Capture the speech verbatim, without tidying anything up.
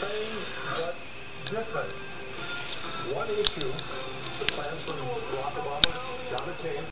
same but different. One issue, the plans from Barack Obama, John McCain,